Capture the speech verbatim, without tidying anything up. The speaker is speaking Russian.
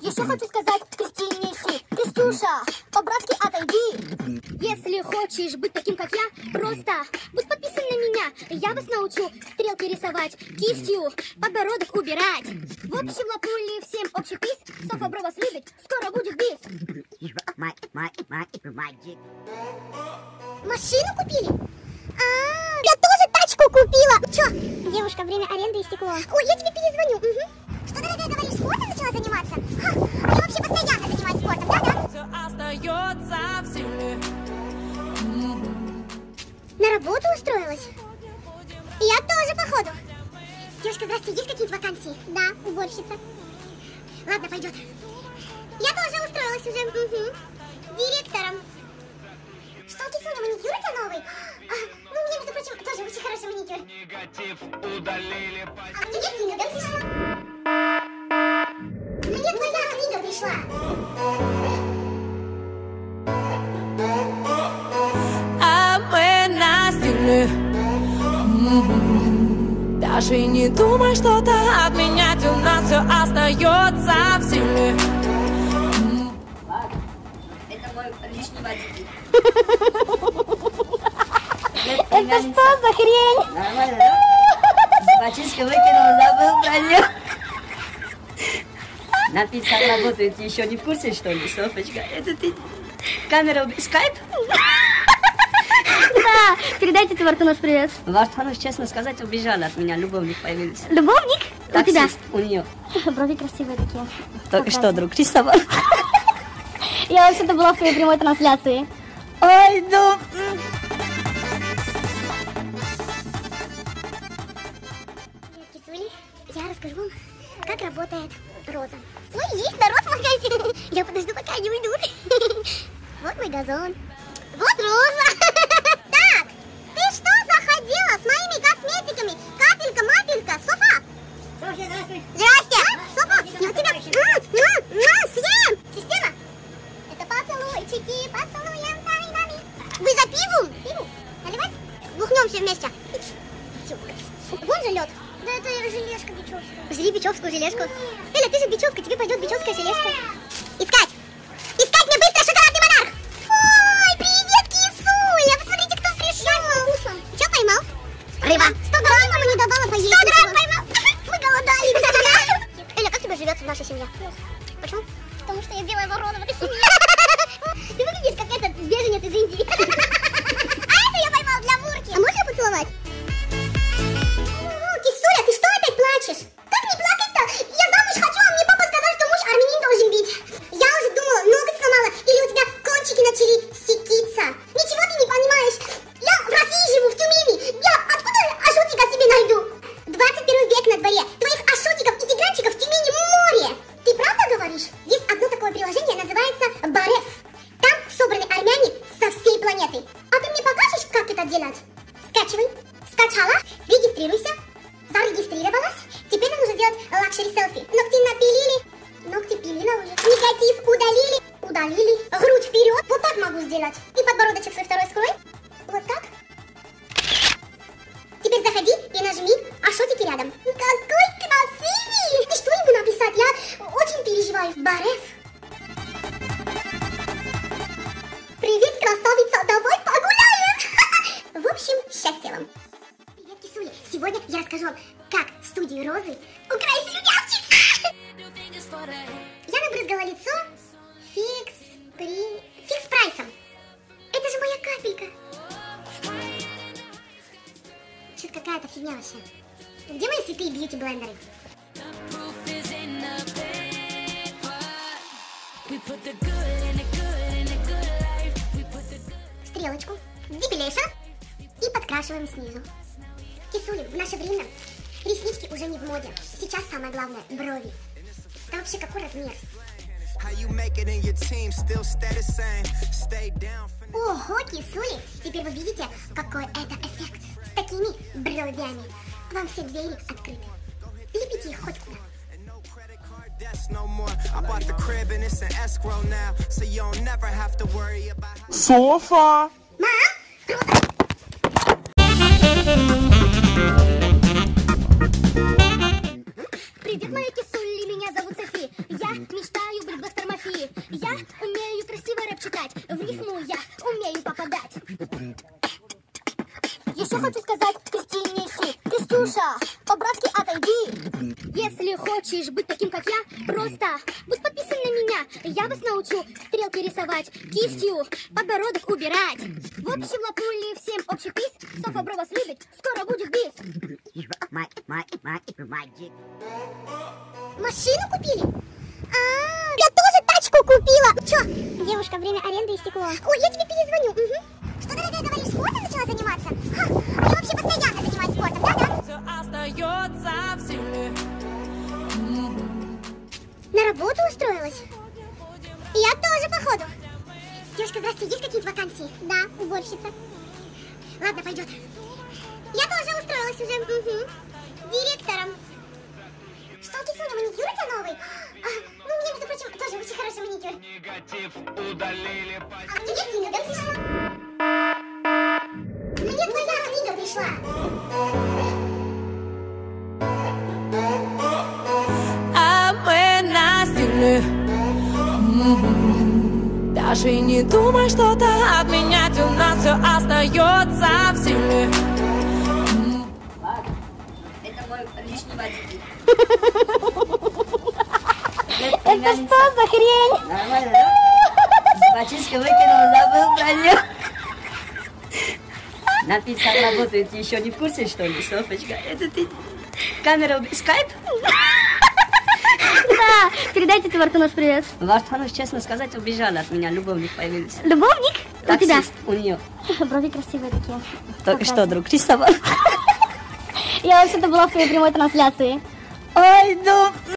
Еще хочу сказать Кристине Си. Кристюша, по-братски отойди. Если хочешь быть таким, как я, просто будь подписан на меня. Я вас научу стрелки рисовать, кистью подбородок убирать. В общем, лапули, всем общий пис. Софа Бро вас любит, скоро будет бис. Машину купили? А, я тоже тачку купила. Че? Девушка, время аренды истекло. Ой, я тебе перезвоню. Угу. Что, дорогая, говоришь, спортом начала заниматься? Ха, а я вообще постоянно занимаюсь спортом, да-да? Все остается в силе. На работу устроилась? Я тоже, походу. Девушка, здравствуйте, есть какие-то вакансии? Да, уборщица. Ладно, пойдет. Я тоже устроилась уже. Угу. Директором. Что, Кисуня, маникюр у тебя новый? А, ну, у меня, между прочим, тоже очень хороший маникюр. Негатив удалили. А мне книга пришла. Мне твоя книга пришла. А мы на стиле. Даже не думай что-то обменять, у нас все остается в силе. Это мой лишний водитель. Это что за хрень? Нормально, да? Бачишка выкинул, забыл про нее. На пиццах работает, еще не в курсе, что ли, Софочка? Это ты... Камера... Скайп? Да, передайте ты Вартануш привет. Вартануш, честно сказать, убежала от меня, любовник появился. Любовник? У тебя? Таксист у нее. Брови красивые такие. Только что, друг, рисовал. Я вообще-то была в твоей прямой трансляции. Ой, ну... Кицули, я расскажу вам, как работает роза. Ой, есть народ в магазине. Я подожду, пока они уйдут. Вот мой газон. Вот роза. Так, ты что заходила с моими косметиками? Капелька, мапелька, Софа. Здравствуйте. Здрасте. Софа, я тебя съем. Система. Это поцелуйчики, поцелуем тайнами. Вы за пивом? Пиву? Наливать? Бухнем все вместе. Вон же лед. Да это желешка бичевская. Жри бичевскую желешку. Эля, ты же бичевка, тебе пойдет бичевская желешка. Искать! Искать мне быстро шоколадный монарх! Ой, привет, кисуля! Посмотрите, кто пришел! Че поймал? Рыба. сто грамм мама не давала поесть. сто грамм поймал! Мы голодали. Эля, как тебе живется в нашей семье? Почему? Потому что я белая ворона в этой семье. Ты выглядишь как этот беженец из Индии. А это я поймал для Мурки. А можешь поцеловать? Кисуля, ты что опять плачешь? Как не плакать-то? Я замуж хочу, а мне папа сказал, что муж армянин должен быть. Я уже думала, ноготь сломала, или у тебя кончики начали секиться. Ничего ты не понимаешь. Я в России живу, в Тюмени. Я откуда ашотика себе найду? двадцать первый век на дворе. Твоих ашотиков и тигранчиков в Тюмени море. Ты правда говоришь? Есть одно такое приложение, называется Бареф. Там собраны армяне со всей планеты. А ты мне покажешь, как это делать? Скачивай. Скачала, регистрируйся. Зарегистрировалась. Теперь нам нужно сделать лакшери селфи. Ногти напилили. Ногти пилили уже. Негатив удалили. Удалили. Грудь вперед. Вот так могу сделать. И подбородочек свой второй скрой. Вот так. Теперь заходи и нажми ашотики рядом. Какой красивый! И что ему написать? Я очень переживаю. Бареф. Привет, красавица. Давай погуляем. В общем, счастья вам. Привет, кисули. Сегодня я расскажу вам, как в студии Розы украсили девочек. Я набрызгала лицо фикс при... фикс прайсом. Это же моя капелька. Что-то какая-то фигня вообще. Где мои святые бьюти-блендеры? Стрелочку, дипилейшн и подкрашиваем снизу. Кисули, в наше время реснички уже не в моде. Сейчас самое главное – брови. Это вообще какой размер? Ого, кисули! Теперь вы видите, какой это эффект. С такими бровями вам все двери открыты. Лепите их хоть куда. Софа! Мам! Привет, моя кисули, меня зовут Софи. Я мечтаю Пожалуйста, будь подписан на меня. Я вас научу стрелки рисовать, кистью подбородок убирать. В общем, лапули всем общий приз. Софа Бро вас любит, скоро будет бис. Машину купили? А, я тоже тачку купила. Чё? Девушка, время аренды истекло. Ой, я тебе перезвоню. Угу. Что, дорогая, говоришь, спортом начала заниматься? Ха, а я вообще постоянно занимаюсь спортом, да-да? Все остается в силе. На работу устроилась? Я тоже, походу. Девушка, здравствуйте, есть какие-то вакансии? Да, уборщица. Ладно, пойдет. Я тоже устроилась уже. Угу. Директором. Что, Кисуня, маникюр у тебя новый? А, ну, у меня, между прочим, тоже очень хороший маникюр. Негатив удалили. А мне книга пришла. Мне твоя книга пришла. А мы на стиле. Даже не думай что-то отменять, у нас все остается в силе. Это мой лишний водитель. Это что за хрень? Нормально, да? Бачишка выкинул, забыл про нее. На пиццах работает, еще не в курсе, что ли, Софочка? Это ты... Камера... Скайп? Да, передайте Тимуру наш привет. Вартанов, честно сказать, убежала от меня, любовник появился. Любовник? У тебя? Таксист у нее. Брови красивые такие. Только что, друг, Кристофор. Я вообще-то была в твоей прямой трансляции. Ой, ну...